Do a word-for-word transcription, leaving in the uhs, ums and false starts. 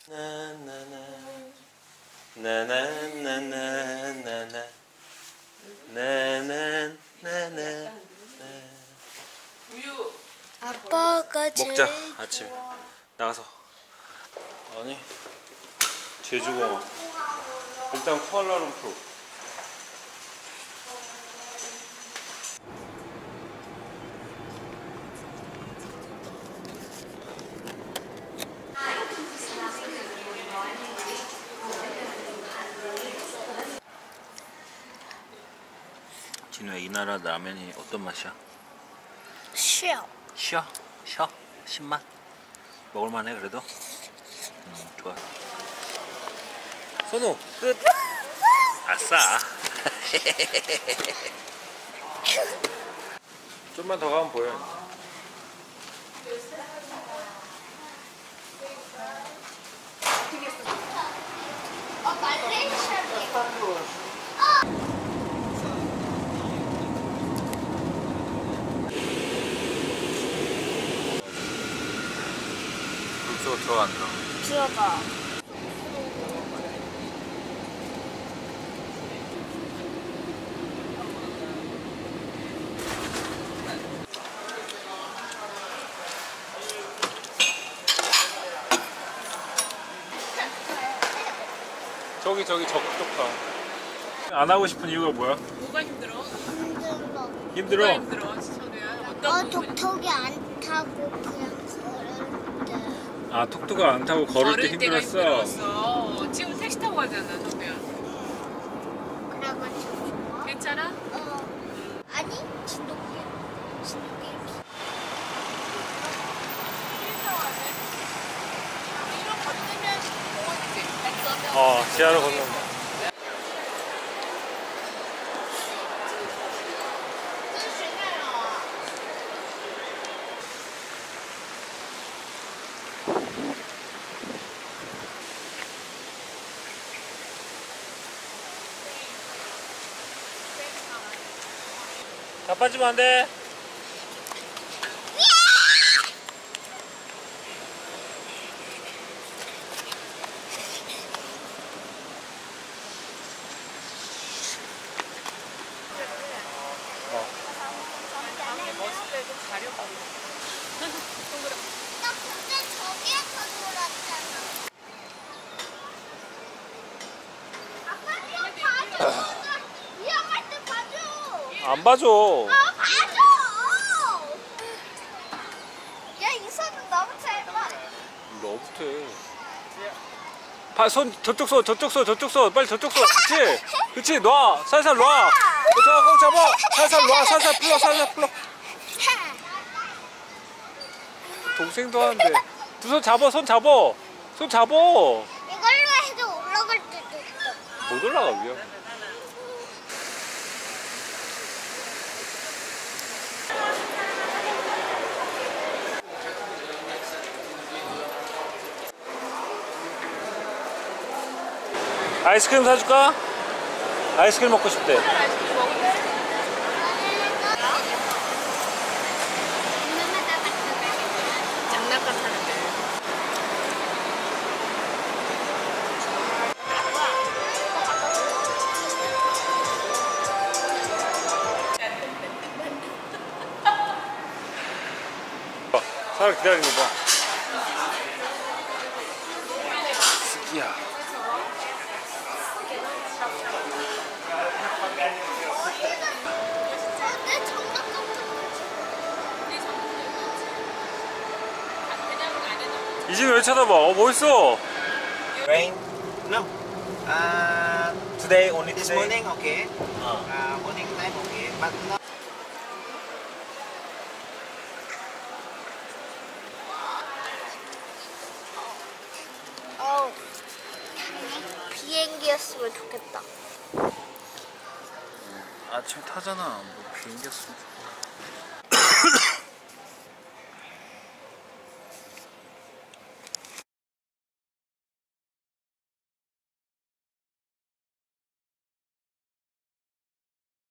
나나나나나나나나나나나나 아빠가 먹자. 아침 나가서. 아니 제주공항 일단 쿠알라룸푸르. 진우야, 이 나라 라면이 어떤 맛이야? 쉬어. 쉬어? 쉬어? 신맛? 먹을만해 그래도? 음, 좋아. 선우 끝! 아싸! 좀만 더 가면 보여. 물속으로 들어간다. 들어가. 저기 저기 저쪽 가. 안 하고 싶은 이유가 뭐야? 뭐가 힘들어? 힘들어. 힘들어? 뭐가 힘들어? 선우야 어떤 어, 부분이? 톡톡이 안 타고 그냥 걸을 때. 아, 톡톡을 안 타고 걸을 때 때가 힘들었어. 힘들었어. 지금 택시 타고 가잖아, 선우야. 그래가지고 좋아. 괜찮아? 어. 아니, 진돗개. 진돗개. 이런 건너면 공원이지. 어, 지하로 건너면. 자빠지면 안 돼. 멋있을 때 좀 자려고. 나 근데 저기에서 놀았잖아. 아빠 좀 봐줘. 위험할 때 봐줘. 안 봐줘. 아, 봐줘. 야, 이 손은 너무 짧아. 너부터 해. 봐, 손 저쪽 손 저쪽 손 저쪽 손 빨리 저쪽 손. 그치? 그치? 놔. 살살 놔. 자, 꼭 잡아. 살살 놔. 살살 풀어. 살살 풀어. 동생도 하는데. 두 손 잡아. 손 잡아. 손 잡아. 못 이걸로 해도 올라갈 때도 있어. 올라가 위험. 아이스크림 사줄까? 아이스크림 먹고 싶대. 아이스크림 먹을래? 장난감 사는데. 사람 기다리는 거 봐. 스키야. 내 장난감. 이진우 왜 쳐다봐? 어, 뭐 있어? Rain? No. Uh, Today only this today. morning, okay. Uh, Uh, morning time, okay. But no. 어우, 비행기였으면 좋겠다. 아침 타잖아. 뭐 비행기였으면 좋겠다.